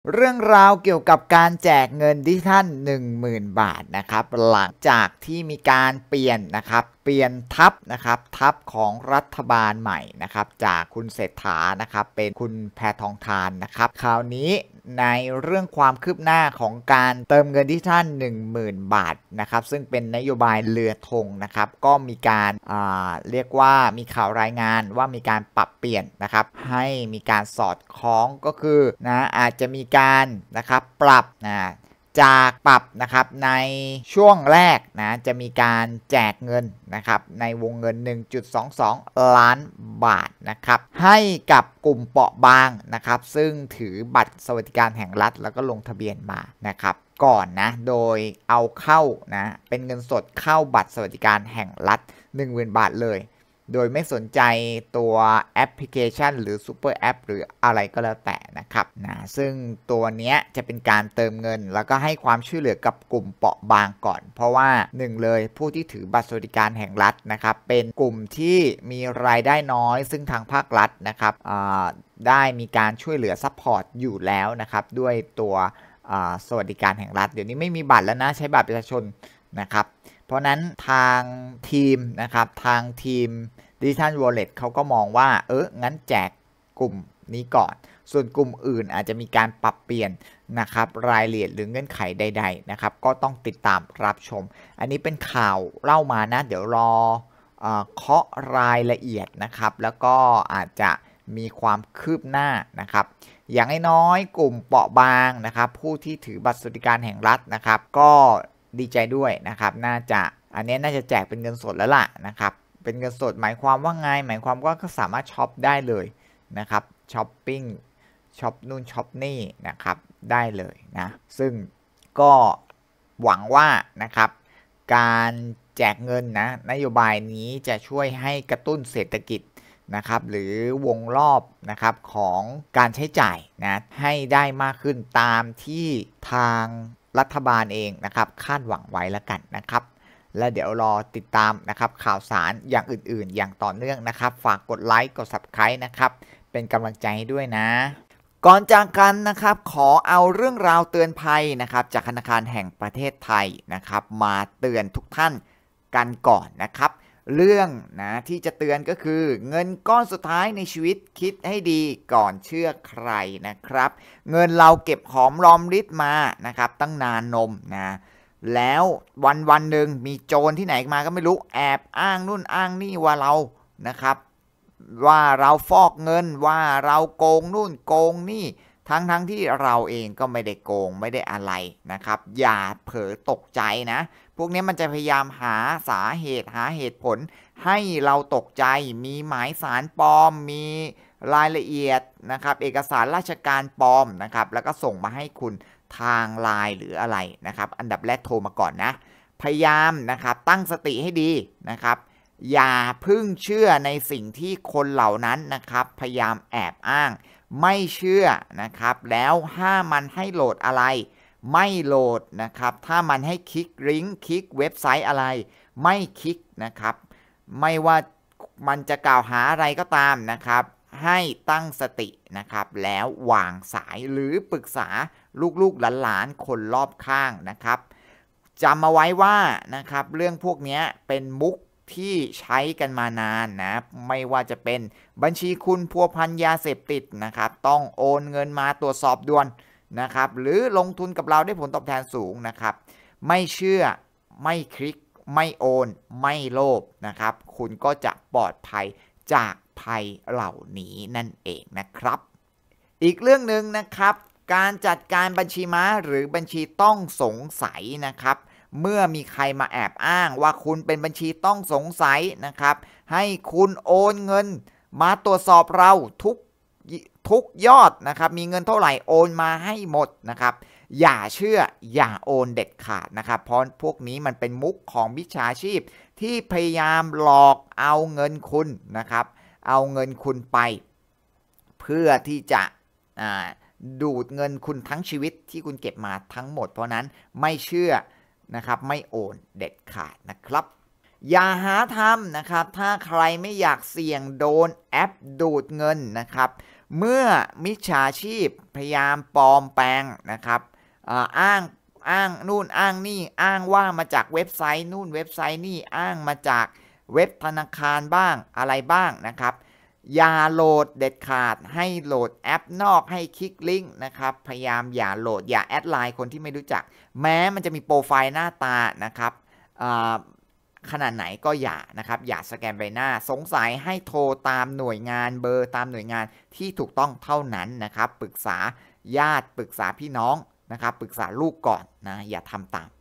เรื่องราวเกี่ยวกับการแจกเงินดิจิทัล10,000 บาทนะครับหลังจากที่มีการเปลี่ยนนะครับเปลี่ยนทัพของรัฐบาลใหม่นะครับจากคุณเศรษฐานะครับเป็นคุณแพทองธารนะครับคราวนี้ในเรื่องความคืบหน้าของการเติมเงินดิจิทัล10,000 บาทนะครับซึ่งเป็นนโยบายเรือธงนะครับก็มีการเรียกว่ามีข่าวรายงานว่ามีการปรับเปลี่ยนนะครับให้มีการสอดคล้องก็คืออาจจะมีการนะครับปรับจากปรับนะครับในช่วงแรกจะมีการแจกเงินนะครับในวงเงิน 1.22 ล้านบาทนะครับให้กับกลุ่มเปราะบางนะครับซึ่งถือบัตรสวัสดิการแห่งรัฐแล้วก็ลงทะเบียนมานะครับก่อนโดยเอาเข้าเป็นเงินสดเข้าบัตรสวัสดิการแห่งรัฐ 10,000 บาทเลยโดยไม่สนใจตัวแอปพลิเคชันหรือซูเปอร์แอปหรืออะไรก็แล้วแต่นะครับซึ่งตัวนี้จะเป็นการเติมเงินแล้วก็ให้ความช่วยเหลือกับกลุ่มเปราะบางก่อนเพราะว่า1เลยผู้ที่ถือบัตรสวัสดิการแห่งรัฐนะครับเป็นกลุ่มที่มีรายได้น้อยซึ่งทางภาครัฐนะครับได้มีการช่วยเหลือซัพพอร์ตอยู่แล้วนะครับด้วยตัวสวัสดิการแห่งรัฐเดี๋ยวนี้ไม่มีบัตรแล้วนะใช้บัตรประชาชนนะครับเพราะนั้นทางทีมนะครับทางทีมDigital Wallet เขาก็มองว่างั้นแจกกลุ่มนี้ก่อนส่วนกลุ่มอื่นอาจจะมีการปรับเปลี่ยนนะครับรายละเอียดหรือเงื่อนไขใดๆนะครับก็ต้องติดตามรับชมอันนี้เป็นข่าวเล่ามานะเดี๋ยวรอเคาะรายละเอียดนะครับแล้วก็อาจจะมีความคืบหน้านะครับอย่างน้อยกลุ่มเปราะบางนะครับผู้ที่ถือบัตรสวัสดิการแห่งรัฐนะครับก็ดีใจด้วยนะครับอันนี้น่าจะแจกเป็นเงินสดแล้วล่ะนะครับเป็นเงินสดหมายความว่าไงหมายความว่าก็สามารถช็อปได้เลยนะครับช้อปปิ้งช็อปนู่นช็อปนี่นะครับได้เลยนะซึ่งก็หวังว่านะครับการแจกเงินนโยบายนี้จะช่วยให้กระตุ้นเศรษฐกิจนะครับหรือวงรอบนะครับของการใช้จ่ายให้ได้มากขึ้นตามที่ทางรัฐบาลเองนะครับคาดหวังไว้แล้วกันนะครับและเดี๋ยวรอติดตามนะครับข่าวสารอย่างอื่นๆอย่างต่อเนื่องนะครับฝากกดไลค์กด Subscribe นะครับเป็นกำลังใจให้ด้วยนะก่อนจากกันนะครับขอเอาเรื่องราวเตือนภัยนะครับจากธนาคารแห่งประเทศไทยนะครับมาเตือนทุกท่านกันก่อนนะครับเรื่องที่จะเตือนก็คือเงินก้อนสุดท้ายในชีวิตคิดให้ดีก่อนเชื่อใครนะครับเงินเราเก็บหอมรอมริบมานะครับตั้งนานนมแล้ววันหนึ่งมีโจรที่ไหนมาก็ไม่รู้แอบอ้างนู่นอ้างนี่ว่าเรานะครับว่าเราฟอกเงินว่าเราโกงนู่นโกงนี่ทั้งที่เราเองก็ไม่ได้โกงไม่ได้อะไรนะครับอย่าเผลอตกใจนะพวกนี้มันจะพยายามหาสาเหตุหาเหตุผลให้เราตกใจมีหมายสารปลอมมีรายละเอียดนะครับเอกสารราชการปลอมนะครับแล้วก็ส่งมาให้คุณทางไลน์หรืออะไรนะครับอันดับแรกโทรมาก่อนนะพยายามนะครับตั้งสติให้ดีนะครับอย่าพึ่งเชื่อในสิ่งที่คนเหล่านั้นนะครับพยายามแอบอ้างไม่เชื่อนะครับแล้วถ้ามันให้โหลดอะไรไม่โหลดนะครับถ้ามันให้คลิกลิงก์คลิกเว็บไซต์อะไรไม่คลิกนะครับไม่ว่ามันจะกล่าวหาอะไรก็ตามนะครับให้ตั้งสตินะครับแล้ววางสายหรือปรึกษาลูกๆหลานๆคนรอบข้างนะครับจำเอาไว้ว่านะครับเรื่องพวกนี้เป็นมุกที่ใช้กันมานานนะไม่ว่าจะเป็นบัญชีคุณพัวพันยาเสพติดนะครับต้องโอนเงินมาตรวจสอบด่วนนะครับหรือลงทุนกับเราได้ผลตอบแทนสูงนะครับไม่เชื่อไม่คลิกไม่โอนไม่โลภนะครับคุณก็จะปลอดภัยจากภัยเหล่านี้นั่นเองนะครับอีกเรื่องหนึ่งนะครับการจัดการบัญชีม้าหรือบัญชีต้องสงสัยนะครับเมื่อมีใครมาแอบอ้างว่าคุณเป็นบัญชีต้องสงสัยนะครับให้คุณโอนเงินมาตรวจสอบเราทุกยอดนะครับมีเงินเท่าไหร่โอนมาให้หมดนะครับอย่าเชื่ออย่าโอนเด็ดขาดนะครับเพราะพวกนี้มันเป็นมุกของมิจฉาชีพที่พยายามหลอกเอาเงินคุณนะครับเอาเงินคุณไปเพื่อที่จะดูดเงินคุณทั้งชีวิตที่คุณเก็บมาทั้งหมดเพราะนั้นไม่เชื่อนะครับไม่โอนเด็ดขาดนะครับอย่าหาทำนะครับถ้าใครไม่อยากเสี่ยงโดนแอปดูดเงินนะครับเมื่อมิจฉาชีพพยายามปลอมแปลงนะครับอ้างนู่นอ้างนี่อ้างว่ามาจากเว็บไซต์นู่นเว็บไซต์นี่อ้างมาจากเว็บธนาคารบ้างอะไรบ้างนะครับอย่าโหลดเด็ดขาดให้โหลดแอปนอกให้คลิกลิงก์นะครับพยายามอย่าโหลดอย่าแอดไลน์คนที่ไม่รู้จักแม้มันจะมีโปรไฟล์หน้าตานะครับขนาดไหนก็อย่านะครับอย่าสแกนใบหน้าสงสัยให้โทรตามหน่วยงานเบอร์ตามหน่วยงานที่ถูกต้องเท่านั้นนะครับปรึกษาญาติปรึกษาพี่น้องนะครับปรึกษาลูกก่อนนะอย่าทำตาม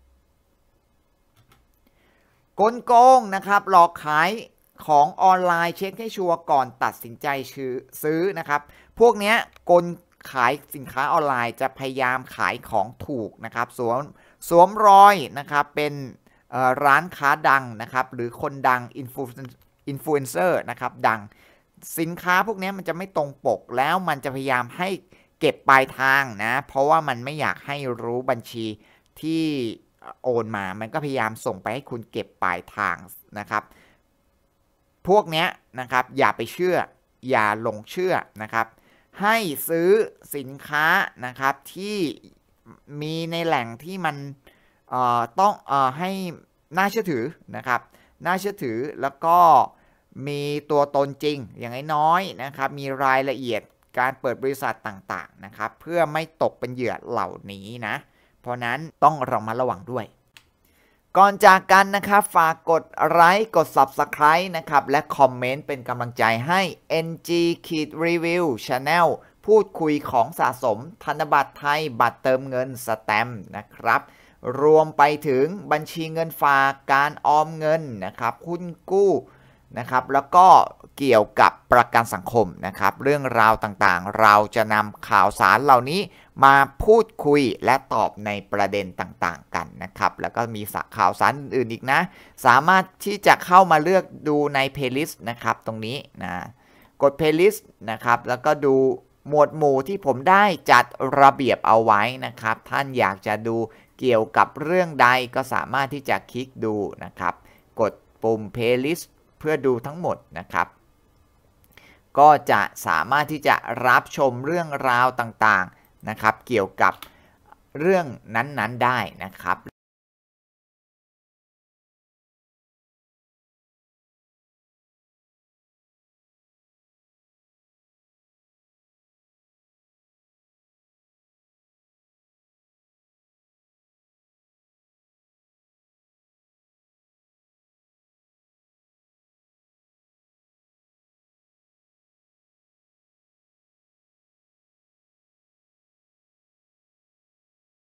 กลโกงนะครับหลอกขายของออนไลน์เช็คให้ชัวร์ก่อนตัดสินใจซื้อนะครับพวกนี้กลขายสินค้าออนไลน์จะพยายามขายของถูกนะครับสวมรอยนะครับเป็นร้านค้าดังนะครับหรือคนดังอินฟลูเอนเซอร์นะครับดังสินค้าพวกนี้มันจะไม่ตรงปกแล้วมันจะพยายามให้เก็บปลายทางนะเพราะว่ามันไม่อยากให้รู้บัญชีที่โอนมามันก็พยายามส่งไปให้คุณเก็บปลายทางนะครับพวกนี้นะครับอย่าไปเชื่ออย่าหลงเชื่อนะครับให้ซื้อสินค้านะครับที่มีในแหล่งที่มันต้องให้น่าเชื่อถือนะครับน่าเชื่อถือแล้วก็มีตัวตนจริงอย่างน้อยๆนะครับมีรายละเอียดการเปิดบริษัทต่างๆนะครับเพื่อไม่ตกเป็นเหยื่อเหล่านี้นะเพราะนั้นต้องระมัดระวังด้วยก่อนจากกันนะครับฝากกดไลค์กด Subscribe นะครับและคอมเมนต์เป็นกำลังใจให้ NG-Review Channel พูดคุยของสะสมธนบัตรไทยบัตรเติมเงินสแตมป์นะครับรวมไปถึงบัญชีเงินฝากการออมเงินนะครับหุ้นกู้นะครับแล้วก็เกี่ยวกับประกันสังคมนะครับเรื่องราวต่างๆเราจะนำข่าวสารเหล่านี้มาพูดคุยและตอบในประเด็นต่างๆกันนะครับแล้วก็มีข่าวสารอื่นๆอีกนะสามารถที่จะเข้ามาเลือกดูใน playlist นะครับตรงนี้นะกด playlist นะครับแล้วก็ดูหมวดหมู่ที่ผมได้จัดระเบียบเอาไว้นะครับท่านอยากจะดูเกี่ยวกับเรื่องใดก็สามารถที่จะคลิกดูนะครับกดปุ่ม playlist เพื่อดูทั้งหมดนะครับก็จะสามารถที่จะรับชมเรื่องราวต่างๆนะครับเกี่ยวกับเรื่องนั้นๆได้นะครับ